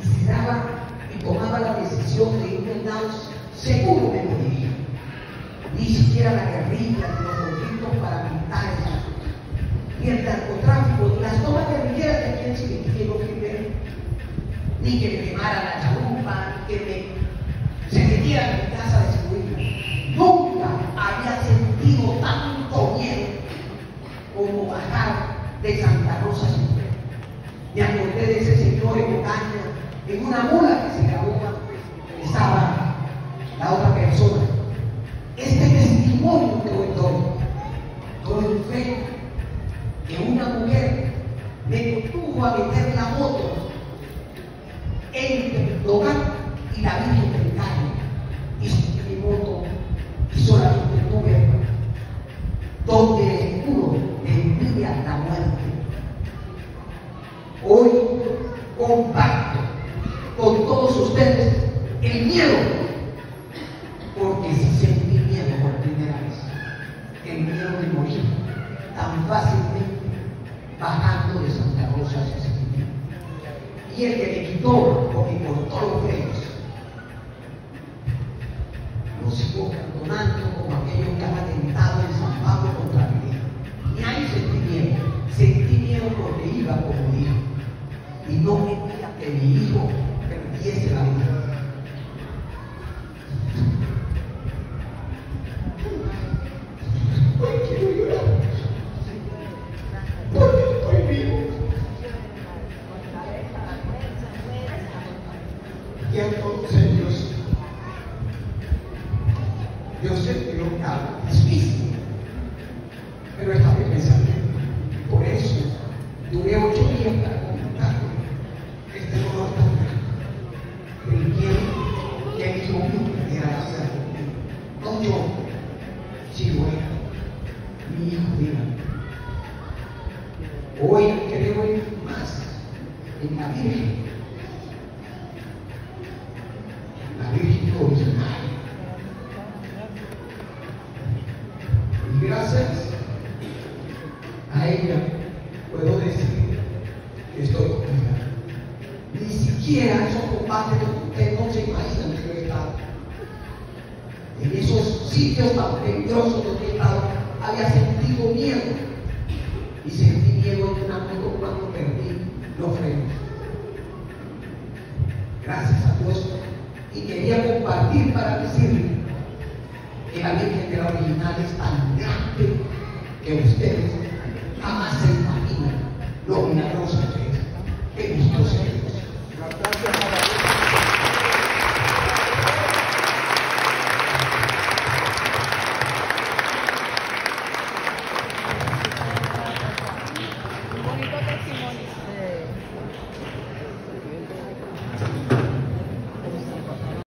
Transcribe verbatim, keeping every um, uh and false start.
y se daba y tomaba la decisión de ir al Laos, seguro me moriría. Ni siquiera la guerrilla ni los conflictos paramilitares, ni el narcotráfico, ni las tomas guerrilleras que aquí en Chiriquí no primero, ni que me quemara la chalupa, ni que me, se metiera en mi casa de seguridad. Nunca había sentido tanto miedo como bajar de Santa Rosa. Me acordé de ese señor en Ocaña, en una mula que se grabó, estaba la otra persona. Este testimonio que hoy doy, doy fe que una mujer me contuvo a meter la moto entre el hogar y la Virgen del Carmen, y subí mi moto y solamente tuve donde el puro envía la muerte. Hoy comparto con todos ustedes el miedo, porque sí sentí miedo por primera vez, el miedo de morir tan fácilmente bajando de Santa Rosa hacia Sicilia. Y el que me quitó o me cortó los frenos, lo sigo perdonando como aquellos que han atentado en San Pablo contra mi vida. Y ahí sentí miedo, sentí miedo porque iba como hijo, y no quería que mi hijo perdiese la vida. Hoy quiero llorar, porque estoy vivo. Y entonces Dios, Dios se dio calma, es físico, pero está mi pensamiento. Por eso duré ocho días para comunicarme. Este dolor tan grande, creyendo que el hijo mío perdiera la vida conmigo. No yo, sino él, mi hijo mío. Hoy creo en más en la Virgen, la Virgen original. Y gracias a ella puedo decir que estoy con ella. Ni siquiera esos combates que ustedes no se imaginan que yo he estado. En esos sitios tan peligrosos donde he estado, había sentido miedo. Y sentí miedo en una moto cuando perdí los frenos. Gracias a Dios. Y quería compartir para decirle que la Virgen de la original es tan grande que ustedes jamás se imaginan lo milagrosa